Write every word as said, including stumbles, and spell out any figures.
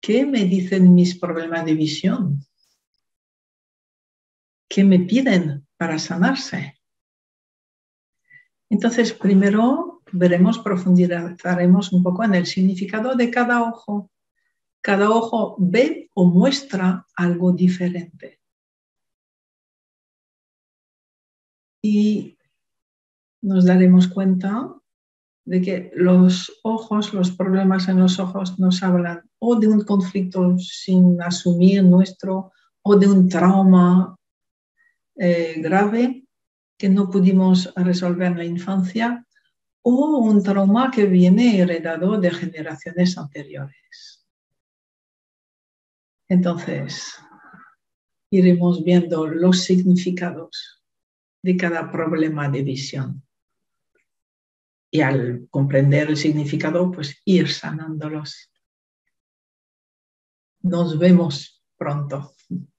¿Qué me dicen mis problemas de visión? ¿Qué me piden para sanarse? Entonces, primero veremos, profundizaremos un poco en el significado de cada ojo. Cada ojo ve o muestra algo diferente. Y nos daremos cuenta de que los ojos, los problemas en los ojos nos hablan o de un conflicto sin asumir nuestro, o de un trauma eh, grave que no pudimos resolver en la infancia, o un trauma que viene heredado de generaciones anteriores. Entonces, iremos viendo los significados de cada problema de visión. Y al comprender el significado, pues ir sanándolos. Nos vemos pronto.